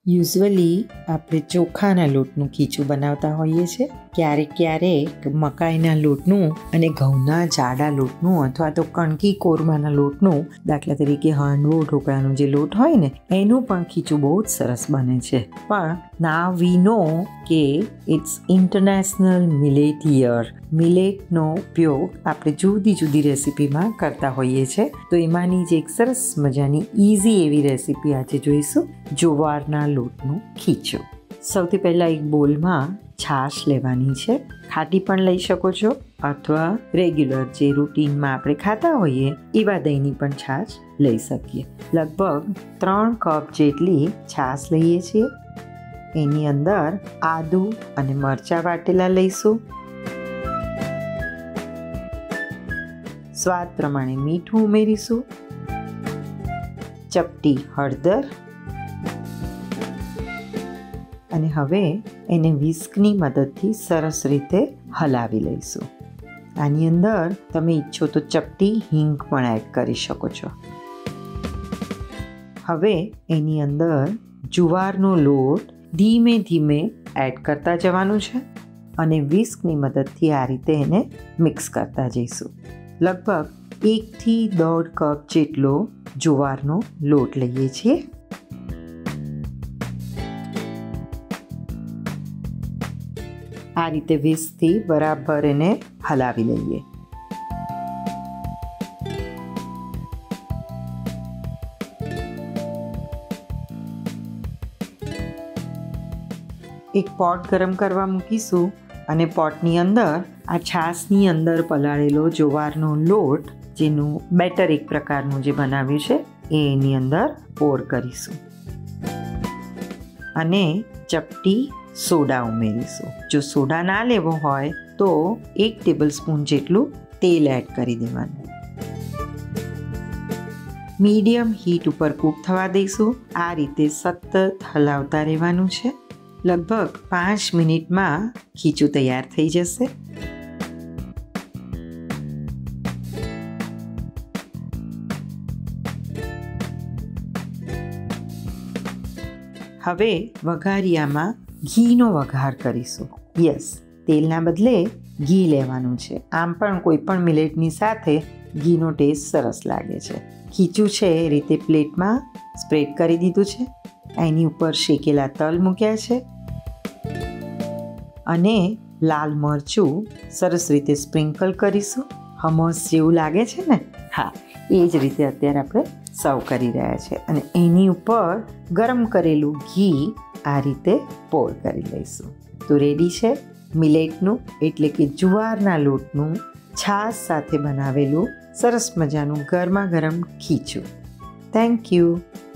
Usually આપણે ચોખાના લોટનું ખીચું બનાવતા હોઈએ છીએ. ક્યારેક ક્યારેક મકાઈના લોટનું અને ઘઉંના જાડા લોટનું અથવા તો કણકી કોરમાના લોટનું, દાખલા તરીકે હાંડવો ઢોકળાનો જે લોટ હોય ને, એનું પણ ખીચું બહુ જ સરસ બને છે. પણ નાવ વી નો કે ઇટ્સ ઇન્ટરનેશનલ મિલેટ યર. મિલેટનો ઉપયોગ આપણે જુદી જુદી રેસીપીમાં કરતા હોઈએ છીએ. તો એમાંની જ એક સરસ મજાની ઇઝી એવી રેસીપી આજે જોઈશું, જુવારના લોટનું ખીચું. સૌથી પહેલાં એક બોલમાં છાશ લેવાની છે. ખાટી પણ લઈ શકો છો અથવા રેગ્યુલર જે રૂટીનમાં આપણે ખાતા હોઈએ એવા દહીંની પણ છાશ લઈ શકીએ. લગભગ 3 કપ જેટલી છાશ લઈએ છીએ. એની અંદર આદુ અને મરચાં વાટેલા લઈશું. સ્વાદ પ્રમાણે મીઠું ઉમેરીશું. ચપટી હળદર. અને હવે એને વિસ્કની મદદથી સરસ રીતે હલાવી લઈશું. આની અંદર તમે ઈચ્છો તો ચપટી હિંગ પણ એડ કરી શકો છો. હવે એની અંદર જુવારનો લોટ ધીમે ધીમે એડ કરતા જવાનું છે અને વિસ્કની મદદથી આ રીતે એને મિક્સ કરતા જઈશું. લગભગ 1 થી 1.5 કપ જેટલો જુવારનો લોટ લઈએ છીએ. આ રીતે વિસ્કથી બરાબર એને હલાવી લઈએ. એક પોટ ગરમ કરવા મૂકીશું અને પોટની અંદર આ છાશની અંદર પલાળેલો જુવારનો લોટ, જેનું બેટર એક પ્રકારનું જે બનાવ્યું છે, એ એની અંદર પોર કરીશું અને ચપટી સોડા ઉમેરીશું. જો સોડા ના લેવો હોય તો 1 ટેબલસ્પૂન જેટલું તેલ એડ કરી દેવાનું. મીડિયમ હીટ ઉપર કૂક થવા દઈશું. આ રીતે સતત હલાવતા રહેવાનું છે. લગભગ 5 મિનિટમાં ખીચું તૈયાર થઈ જશે. હવે વઘારિયામાં ઘીનો વઘાર કરીશું. યસ, તેલના બદલે ઘી લેવાનું છે. આમ પણ કોઈ પણ મિલેટની સાથે ઘીનો ટેસ્ટ સરસ લાગે છે. ખીચું છે એ રીતે પ્લેટમાં સ્પ્રેડ કરી દીધું છે. એની ઉપર શેકેલા તલ મૂક્યા છે અને લાલ મરચું સરસ રીતે સ્પ્રિંકલ કરીશું. હમસ જેવું લાગે છે ને? હા, એ જ રીતે અત્યારે આપણે સર્વ કરી રહ્યા છે અને એની ઉપર ગરમ કરેલું ઘી આ રીતે પોર કરી લઈશું. તો રેડી છે મિલેટનું એટલે કે જુવારના લોટનું છાશ સાથે બનાવેલું સરસ મજાનું ગરમા ગરમ ખીચું. Thank you.